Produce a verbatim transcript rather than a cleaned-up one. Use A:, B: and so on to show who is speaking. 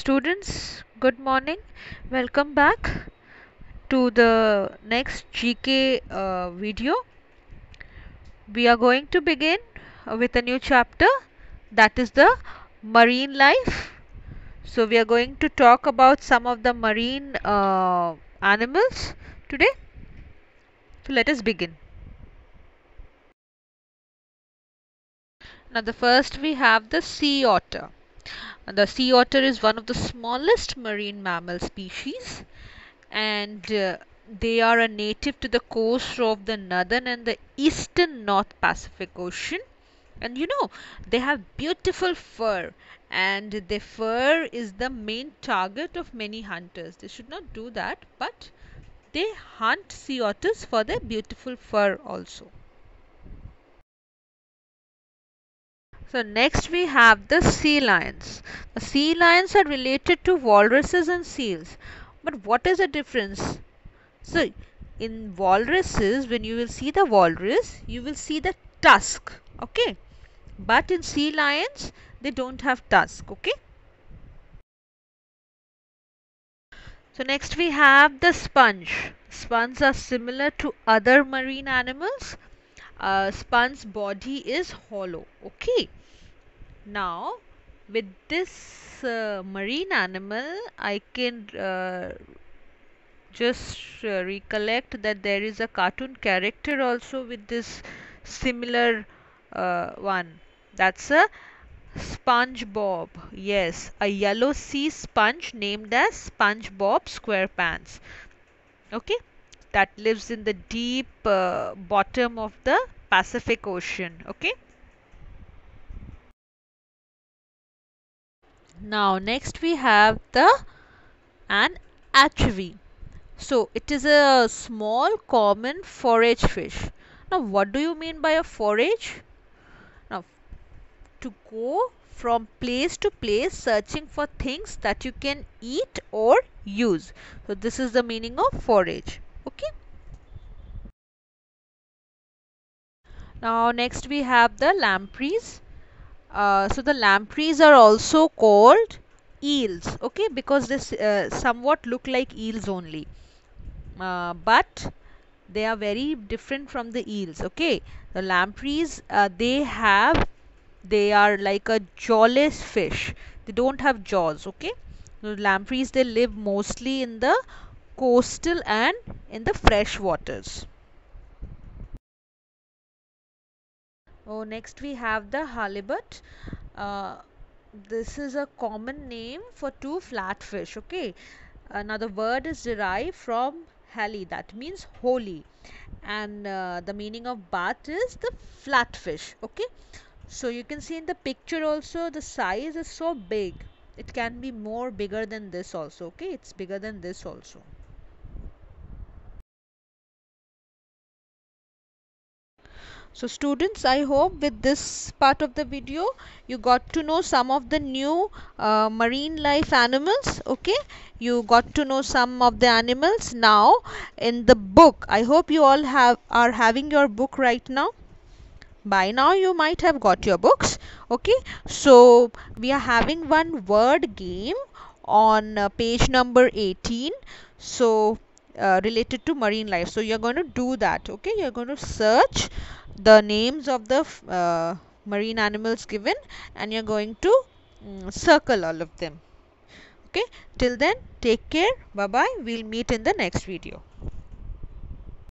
A: Students, good morning. Welcome back to the next G K uh, video. We are going to begin uh, with a new chapter, that is the marine life. So, we are going to talk about some of the marine uh, animals today. So, let us begin. Now, the first we have the sea otter. And the sea otter is one of the smallest marine mammal species, and uh, they are a native to the coast of the northern and the eastern North Pacific Ocean. And you know, they have beautiful fur, and their fur is the main target of many hunters. They should not do that, but they hunt sea otters for their beautiful fur also. So next we have the sea lions. The sea lions are related to walruses and seals. But what is the difference? So in walruses, when you will see the walrus, you will see the tusk. Okay. But in sea lions, they don't have tusk. Okay. So next we have the sponge. Sponges are similar to other marine animals. Uh, sponge's body is hollow. Okay. Now, with this uh, marine animal, I can uh, just uh, recollect that there is a cartoon character also with this similar uh, one. That's a SpongeBob. Yes, a yellow sea sponge named as SpongeBob SquarePants. Okay, that lives in the deep uh, bottom of the Pacific Ocean. Okay. Now next we have the an anchovy. So it is a small common forage fish. Now what do you mean by a forage? Now to go from place to place searching for things that you can eat or use. So this is the meaning of forage. Okay. Now next we have the lampreys. Uh, so the lampreys are also called eels. Okay, because they uh, somewhat look like eels only. Uh, but they are very different from the eels. Okay, the lampreys uh, they have they are like a jawless fish. They don't have jaws. Okay, the lampreys they live mostly in the coastal and in the fresh waters. Oh, next we have the halibut. uh, this is a common name for two flatfish. Okay, another word is derived from hali, that means holy, and uh, the meaning of bat is the flatfish. Okay, so you can see in the picture also the size is so big, it can be more bigger than this also. Okay, it's bigger than this also. So students, I hope with this part of the video you got to know some of the new uh, marine life animals. Okay, you got to know some of the animals. Now in the book, I hope you all have are having your book right now. By now you might have got your books. Okay, so we are having one word game on uh, page number eighteen. So uh, related to marine life, so you're going to do that. Okay, you're going to search the names of the uh, marine animals given, and you're going to mm, circle all of them. Okay, till then, take care. Bye bye. We'll meet in the next video.